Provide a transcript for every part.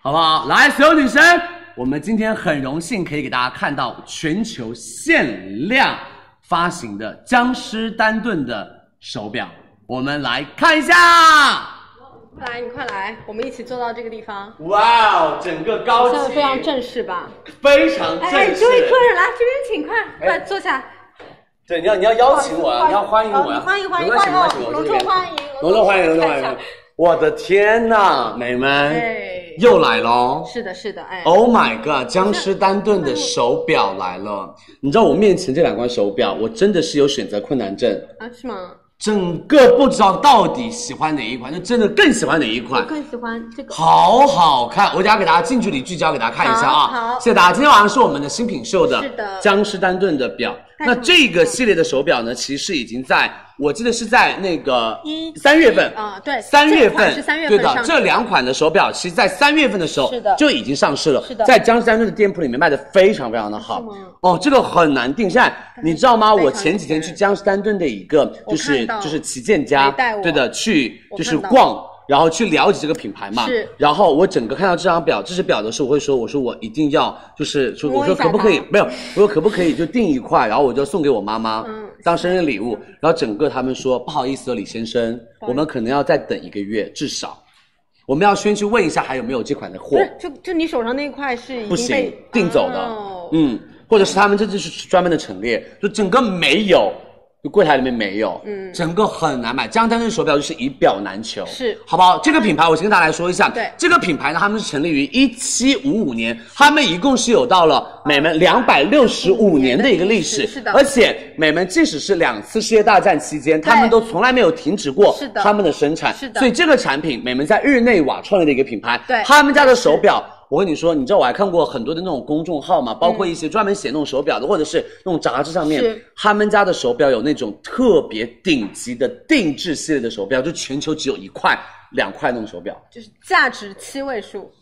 好不好？来，所有女生，我们今天很荣幸可以给大家看到全球限量发行的江诗丹顿的手表，我们来看一下。 来，你快来，我们一起坐到这个地方。 哇哦，整个高级， 现在非常正式吧？ 非常正式。 哎，这位客人来这边请，快坐下。 对，你要邀请我，你要欢迎我呀！ 欢迎， 隆重欢迎，隆重欢迎！我的天呐，美们，又来咯！ 是的，是的，哎 ，Oh my god， 江诗丹顿的手表来了！你知道我面前这两款手表，我真的是有选择困难症啊？是吗？ 整个不知道到底喜欢哪一款，就真的更喜欢哪一款。 我更喜欢这个， 好好看！我等下给大家近距离聚焦给大家看一下啊！ 好， 谢谢大家。今天晚上是我们的新品秀的， 是的， 江诗丹顿的表。那这个系列的手表呢，其实已经在，我记得是在那个3月份啊，对 ，3月份是3月份， 对的，这两款的手表，其实在3月份的时候就已经上市了， 是的， 在江诗丹顿的店铺里面卖的非常非常的好。哦，这个很难定。现在你知道吗？我前几天去江诗丹顿的一个就是旗舰家，对的，去就是逛。然后去了解这个品牌嘛， 是。 然后我整个看到这张表，这只表的时候，我说我一定要，就是说我说可不可以没有，我说可不可以就订一块，然后我就送给我妈妈，当生日礼物。然后整个他们说不好意思哦，李先生，我们可能要再等1个月，至少，我们要先去问一下还有没有这款的货。 就你手上那一块是已经不行，订走的，或者是他们这就是专门的陈列，就整个没有。就柜台里面没有，整个很难买。江诗丹顿手表就是以表难求， 是， 好不好？这个品牌我先跟大家来说一下， 对， 这个品牌呢，他们是成立于1755年，他们一共是有到了美们265年的一个历史， 是的。 而且美们即使是2次世界大战期间，他们都从来没有停止过他们的生产， 是的。 所以这个产品美们在日内瓦创立的一个品牌， 对， 他们家的手表。我跟你说，你知道我还看过很多的那种公众号嘛，包括一些专门写那种手表的，或者是那种杂志上面，他们家的手表有那种特别顶级的定制系列的手表，就全球只有1块、2块那种手表， 就是价值7位数，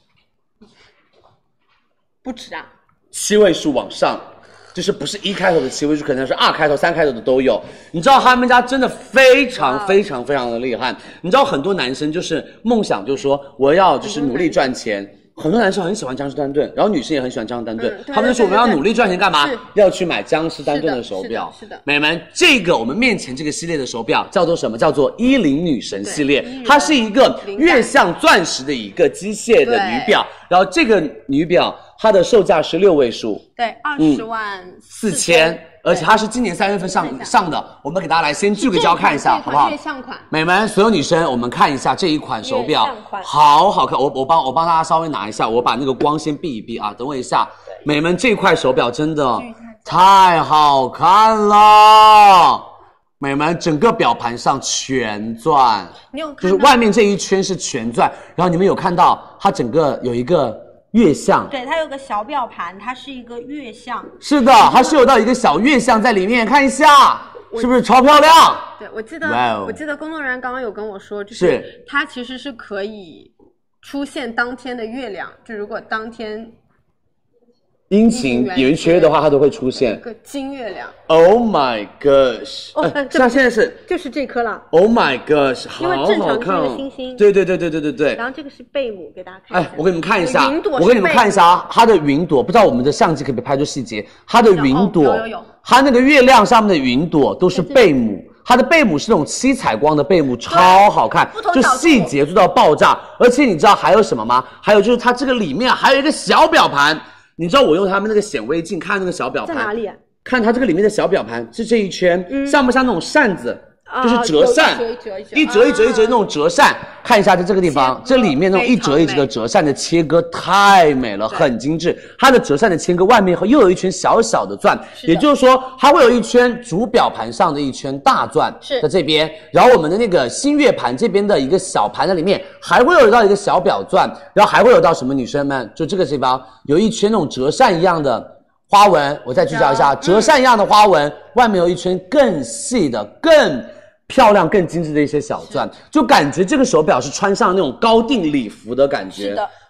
不止啊 ，7位数往上。就是不是1开头的7位数，可能是2开头、3开头的都有。你知道他们家真的非常非常非常的厉害。你知道很多男生就是梦想，就是说我要就是努力赚钱。很多男生很喜欢江诗丹顿，然后女生也很喜欢江诗丹顿，他们就说我们要努力赚钱干嘛？要去买江诗丹顿的手表。 是的， 美们，这个我们面前这个系列的手表叫做什么？叫做10女神系列，它是一个月相钻石的一个机械的女表，然后这个女表它的售价是6位数， 对，20万4千。 而且它是今年3月份上的，我们给大家来先聚个焦看一下，好不好？ 月相款， 美们，所有女生，我们看一下这一款手表，好好看。我帮大家稍微拿一下，我把那个光先避一避啊，等我一下。美们，这块手表真的太好看了。美们，整个表盘上全钻，就是外面这一圈是全钻，然后你们有看到它整个有一个。月相， 对，它有个小表盘，它是一个月相。是的，它是有到一个小月相在里面，看一下，是不是超漂亮？ 对，我记得工作人员刚刚有跟我说，就是它其实是可以出现当天的月亮，就如果当天阴晴圆缺的话，它都会出现个金月亮。 Oh my gosh！ 现在是就是这颗了。 Oh my gosh！ 因为正常是个星星。 对。 然后这个是贝母，给大家看一下。 我给你们看一下，我给你们看一下它的云朵，不知道我们的相机可不可以拍出细节？它的云朵， 有， 它那个月亮上面的云朵都是贝母。它的贝母是那种7彩光的贝母，超好看，就细节做到爆炸。而且你知道还有什么吗？还有就是它这个里面还有一个小表盘。你知道我用他们那个显微镜看那个小表盘， 在哪里啊？ 看它这个里面的小表盘是这一圈，像不像那种扇子？就是折扇，一折那种折扇。看一下在这个地方，这里面那种一折的折扇的切割太美了，很精致。它的折扇的切割外面又有一圈小小的钻，也就是说它会有一圈主表盘上的一圈大钻在这边，然后我们的那个新月盘这边的一个小盘的里面还会有到一个小表钻，然后还会有到什么？女生们，就这个地方有一圈那种折扇一样的花纹，我再聚焦一下，折扇一样的花纹，外面有一圈更细的更漂亮更精致的一些小钻，就感觉这个手表是穿上那种高定礼服的感觉。 是的，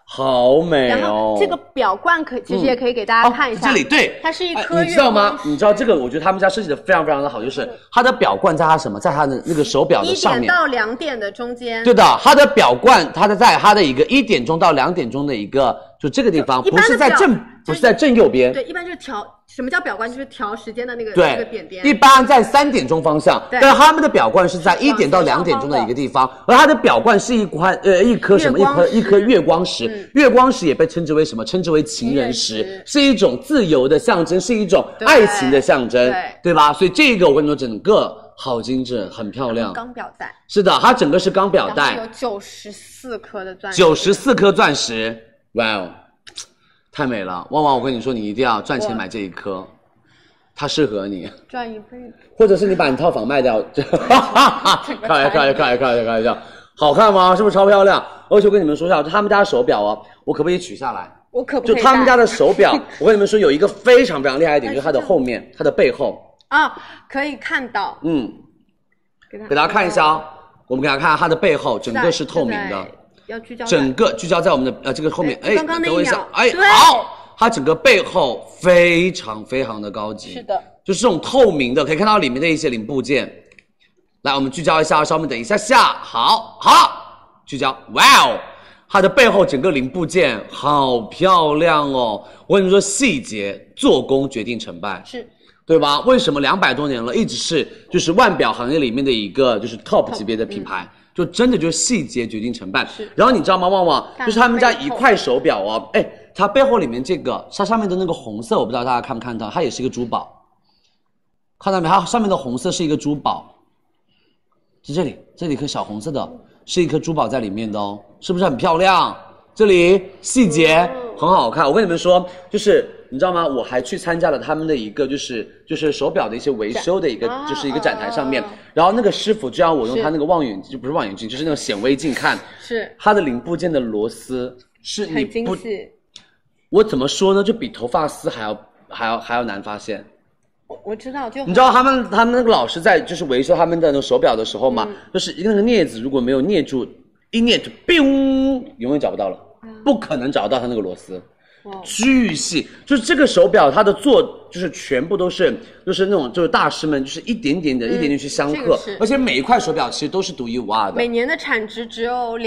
好美哦。 然后这个表冠其实也可以给大家看一下， 这里对， 它是一颗你知道吗？你知道这个，我觉得他们家设计的非常非常的好，就是它的表冠在它什么，在它的那个手表的上面，1 点到2点的中间。 对的，它的表冠，它在它的一个1点钟到2点钟的一个，就这个地方，不是在正右边。 对，一般就是调。什么叫表冠？就是调时间的那个点点。 一般在3点钟方向，但是他们的表冠是在1点到2点钟的一个地方，而它的表冠是一颗什么？一颗月光石。月光石也被称之为什么？称之为情人石，是一种自由的象征，是一种爱情的象征，对吧？所以这个我跟你说，整个好精致，很漂亮。 钢表带。是的，它整个是钢表带， 有94颗的钻石。 94颗钻石，哇哦！太美了，旺旺，我跟你说，你一定要赚钱买这一颗，它适合你， 赚一辈子， 或者是你把你套房卖掉，开玩笑，好看吗？是不是超漂亮？而且我跟你们说一下，他们家的手表哦，我可不可以取下来？ 我可不可以？ 就他们家的手表，我跟你们说，有一个非常非常厉害一点，就是它的后面，它的背后啊，可以看到， 给大家看一下哦，我们给大家看它的背后，整个是透明的。 要聚焦， 整个聚焦在我们的这个后面， 刚刚那一秒， 好，它整个背后非常非常的高级， 是的， 就是这种透明的，可以看到里面的一些零部件。来，我们聚焦一下，稍微等一下，好，聚焦，哇哦，它的背后整个零部件好漂亮哦！我跟你说，细节做工决定成败， 是。 对吧？为什么200多年了，一直是就是腕表行业里面的一个就是 top 级别的品牌？就真的就是细节决定成败。然后你知道吗，旺旺，就是他们家一块手表哦，它背后里面这个它上面的那个红色，我不知道大家看不看到，它也是一个珠宝，看到没？它上面的红色是一个珠宝，是这里一颗小红色的，是一颗珠宝在里面的哦，是不是很漂亮？这里细节很好看，我跟你们说，就是你知道吗？我还去参加了他们的一个就是手表的一些维修的一个就是一个展台上面，然后那个师傅就让我用他那个望远镜，就不是望远镜，就是那种显微镜看， 是它的零部件的螺丝是你不， 很精细。 我怎么说呢？就比头发丝还要难发现。 我知道，就你知道他们那个老师在就是维修他们的那个手表的时候嘛，就是一个那个镊子如果没有镊住，一镊就冰，永远找不到了。不可能找到它那个螺丝，巨细，就是这个手表它的做就是全部都是就是那种就是大师们就是一点点去相克，而且每一块手表其实都是独一无二的。 每年的产值只有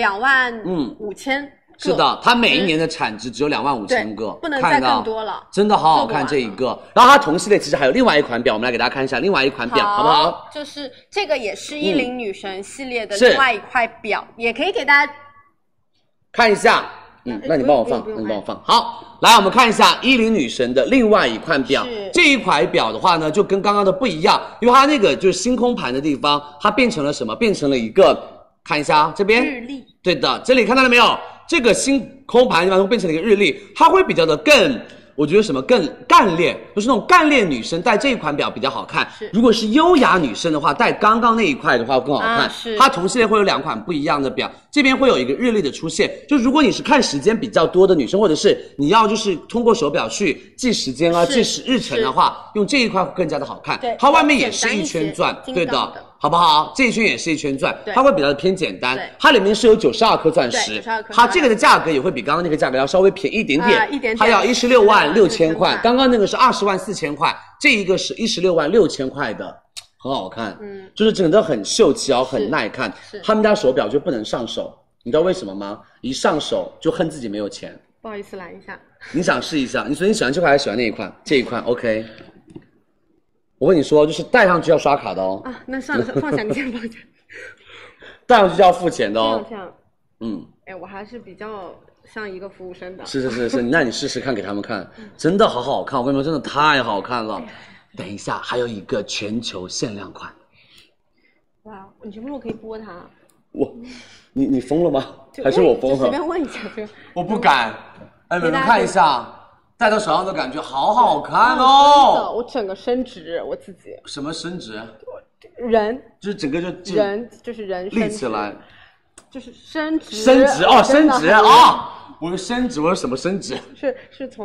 25000。 是的，它每一年的产值只有25000个， 不能再更多了。 真的好好看这一个。然后它同系列其实还有另外一款表，我们来给大家看一下另外一款表，好不好？ 就是这个也是10女神系列的另外一块表，也可以给大家看一下。那你帮我放，好，来我们看一下10女神的另外一款表。这一款表的话呢，就跟刚刚的不一样，因为它那个就是星空盘的地方，它变成了什么？变成了一个，看一下这边， 日历。对的，这里看到了没有？这个星空盘的地方会变成了一个日历，它会比较的更。我觉得什么更干练，就是那种干练女生戴这一款表比较好看。如果是优雅女生的话，戴刚刚那一块的话更好看。它同系列会有2款不一样的表，这边会有一个日历的出现。就如果你是看时间比较多的女生，或者是你要就是通过手表去记时间啊、记日程的话，用这一块会更加的好看。它外面也是一圈钻，对的。好不好？这一圈也是一圈钻，它会比较的偏简单。它里面是有92颗钻石，它这个的价格也会比刚刚那个价格要稍微便宜一点点，它要16万6千块，刚刚那个是20万4千块，这一个是16万6千块的，很好看，就是整个很秀气哦，很耐看。他们家手表就不能上手，你知道为什么吗？一上手就恨自己没有钱。 不好意思，拦一下。 你想试一下？你说你喜欢这块还是喜欢那一款？这一款 OK。我跟你说，就是戴上去要刷卡的哦。 那算了，放下，你先放下。 戴上去就要付钱的哦。 这样。我还是比较像一个服务生的。 是，那你试试看，给他们看，真的好好看。我跟你说，真的太好看了。等一下，还有一个全球限量款。 哇，你什么时候可以播它？ 你疯了吗？还是我疯了？ 随便问一下。 我不敢。你们看一下。戴到手上的感觉好好看哦！ 我整个伸直我自己。 什么伸直？ 人就是整个人就是人立起来， 就是伸直哦，伸直啊！我说伸直，我说什么伸直？ 是从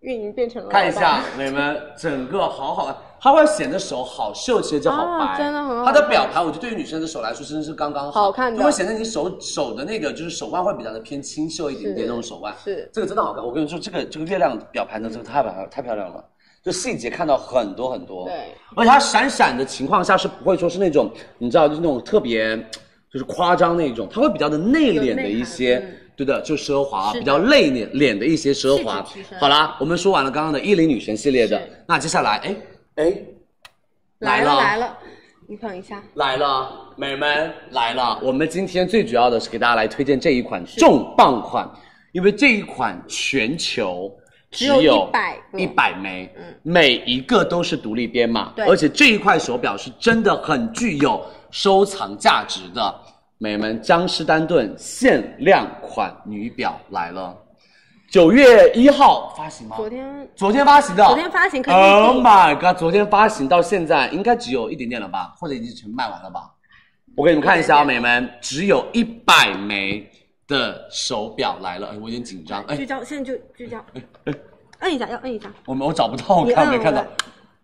运营变成了看一下美们，整个好好看，它会显得手好秀气，就好白， 真的很好。 它的表盘，我觉得对于女生的手来说真的是刚刚好看的， 就会显得你手的那个就是手腕会比较的偏清秀一点点那种手腕。 是， 这个真的好看。我跟你说，这个月亮表盘的这个太漂亮了，就细节看到很多很多。 对， 而且它闪闪的情况下是不会说是那种你知道就是那种特别就是夸张那种，它会比较的内敛的一些。对的，就奢华，比较内敛的一些奢华。好啦，我们说完了刚刚的10女神系列的，那接下来，来了，你等一下，来了，美们来了。我们今天最主要的是给大家来推荐这一款重磅款，因为这一款全球只有100枚，每一个都是独立编码，而且这一块手表是真的很具有收藏价值的。美们，江诗丹顿限量款女表来了，9月1号发行吗？昨天发行的， 昨天发行可以。 Oh my god！ 昨天发行到现在应该只有一点点了吧，或者已经全卖完了吧？我给你们看一下啊，美们，只有100枚的手表来了，我有点紧张。 聚焦，现在就聚焦。摁一下，要摁一下。 我找不到，我没看到。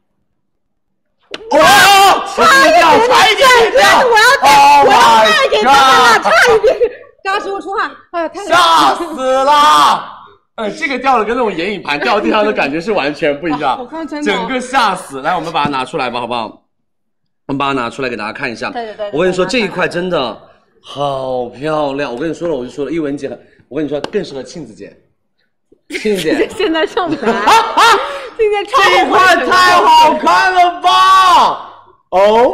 哇！差一点，我要再给他们了，差一点，刚刚师傅出汗， 吓死了！这个掉了跟那种眼影盘掉地上的感觉是完全不一样，整个吓死。来，我们把它拿出来吧，好不好？我们把它拿出来给大家看一下。 对， 我跟你说，这一块真的好漂亮。我跟你说了，我就说了，一文姐，我跟你说更适合庆子姐。庆子姐现在上台，今天这一块太好看了吧 ！Oh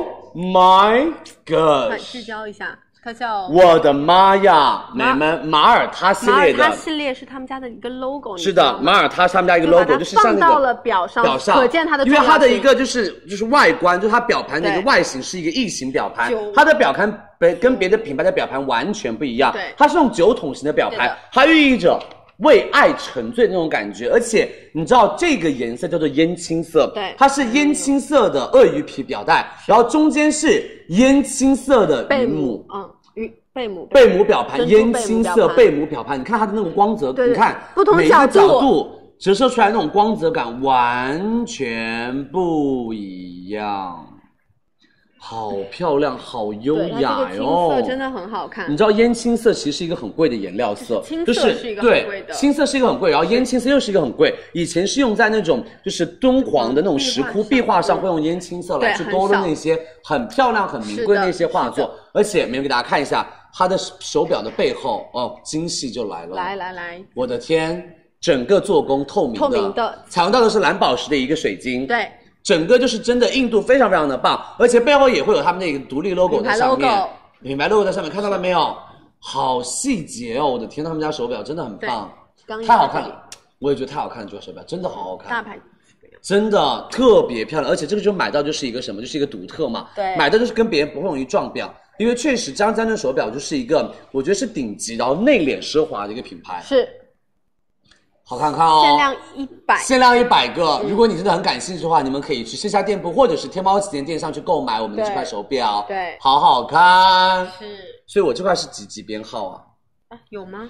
my god！ 聚焦一下，它叫我的妈呀，美们，马耳他系列的， 马耳他系列是他们家的一个 logo， 是的，马耳他是他们家一个 logo， 就是像那个放到了表上，可见它的， 因为它的一个就是外观，就是它表盘的一个外形是一个异形表盘，它的表盘跟别的品牌的表盘完全不一样，它是用9筒形的表盘，它寓意着为爱沉醉的那种感觉，而且你知道这个颜色叫做烟青色， 对， 它是烟青色的鳄鱼皮表带，然后中间是烟青色的鱼母， 贝母表盘，烟青色贝母表盘，你看它的那种光泽，你看不同每一个角度折射出来那种光泽感完全不一样。好漂亮，好优雅哟！ 这个青色真的很好看。 你知道烟青色其实是一个很贵的颜料色， 青色是一个很贵的， 青色是一个很贵，然后烟青色又是一个很贵。以前是用在那种就是敦煌的那种石窟壁画上，会用烟青色来去勾勒那些很漂亮、很名贵的那些画作。而且，没有给大家看一下它的手表的背后哦，精细就来了。 来， 我的天，整个做工透明的，采用到的是蓝宝石的一个水晶。 对。 整个就是真的硬度非常非常的棒，而且背后也会有他们那个独立 logo 在上面，品牌 logo 在上面，看到了没有？好细节哦！我的天，他们家手表真的很棒，太好看了，我也觉得太好看了，这个手表真的好好看， 大牌真的特别漂亮，而且这个就买到就是一个什么，就是一个独特嘛， 对， 买到就是跟别人不会容易撞表，因为确实江诗丹顿手表就是一个我觉得是顶级，然后内敛奢华的一个品牌， 是。 好看看哦，限量100个。如果你真的很感兴趣的话，你们可以去线下店铺或者是天猫旗舰店上去购买我们的这块手表， 对， 好好看。 是， 所以我这块是几编号啊？ 有吗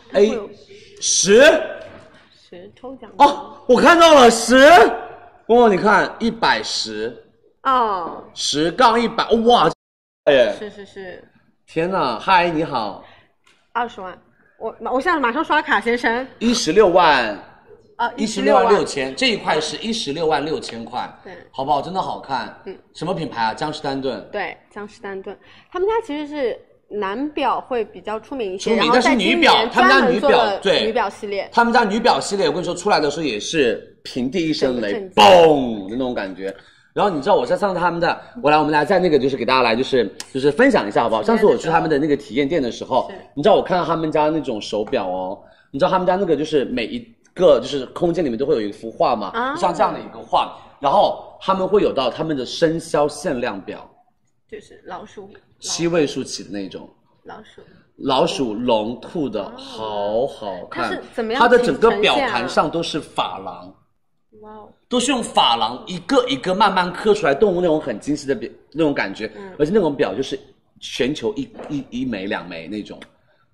？10 抽奖哦，我看到了10，哦，你看110 哦 ，10-100，哇，耶！ 是， 天哪，嗨，你好 ，20万。我现在马上刷卡，先生。 16万 ，16 万6千，这一块是16万6千块， 对， 好不好？真的好看。什么品牌啊？江诗丹顿。 对，江诗丹顿，他们家其实是男表会比较出名一些， 但是女表，他们家女表对女表系列， 他们家女表系列，我跟你说出来的时候也是平地一声雷，嘣的那种感觉。然后你知道我在上次他们的，我们来在那个就是给大家来就是分享一下好不好？上次我去他们的那个体验店的时候，你知道我看到他们家那种手表哦，你知道他们家那个就是每一个就是空间里面都会有一幅画嘛，就像这样的一个画，然后他们会有到他们的生肖限量表， 就是老鼠 7位数起的那种，老鼠龙兔的，好好看，它的整个表盘上都是珐琅。都是用珐琅一个一个慢慢刻出来动物那种很精细的那种感觉，而且那种表就是全球一枚2枚那种，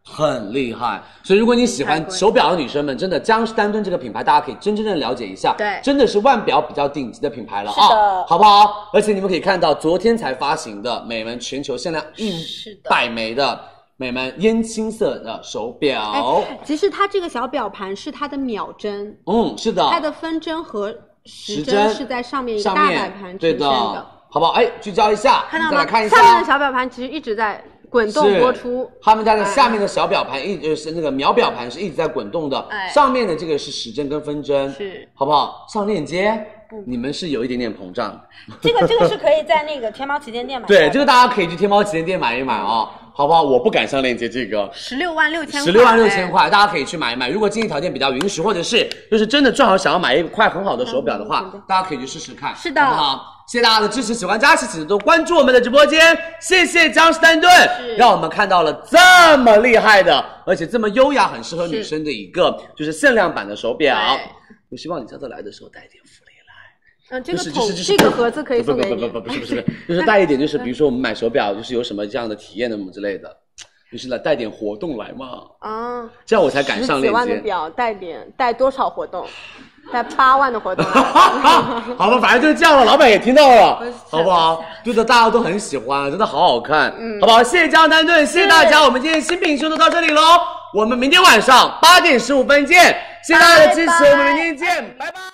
很厉害，所以如果你喜欢手表的女生们，真的江诗丹顿这个品牌，大家可以真正的了解一下， 对， 真的是腕表比较顶级的品牌了啊， 好不好？而且你们可以看到，昨天才发行的美们全球限量100枚的美们烟青色的手表。 其实它这个小表盘是它的秒针， 是的， 它的分针和时针是在上面一个大摆盘呈现的， 好不好？聚焦一下， 看到吗？ 看一下下面的小表盘其实一直在滚动播出， 他们家的下面的小表盘是那个秒表盘是一直在滚动的，上面的这个是时针跟分针， 是好不好？上链接，你们是有一点点膨胀。 这个是可以在那个天猫旗舰店买的。 对，这个大家可以去天猫旗舰店买一买啊。好不好？我不敢上链接，这个 16万6千块，大家可以去买一买。如果经济条件比较允许，或者是就是真的正好想要买一块很好的手表的话，大家可以去试试看。 是的， 好不好？谢谢大家的支持，喜欢佳琦请多关注我们的直播间。谢谢江诗丹顿，让我们看到了这么厉害的，而且这么优雅，很适合女生的一个就是限量版的手表。我希望你下次来的时候带一点福利。 这个盒子可以送给你。 不是，就是带一点，就是比如说我们买手表，就是有什么这样的体验的什么之类的，就是来带点活动来嘛。这样我才敢上链接。10几万的表带多少活动？带8万的活动。 好吧，反正就是这样了，老板也听到了，好不好？对的，大家都很喜欢，真的好好看，好不好？谢谢江诗丹顿，谢谢大家，我们今天新品秀就到这里喽，我们明天晚上8点15分见，谢谢大家的支持，我们明天见，拜拜。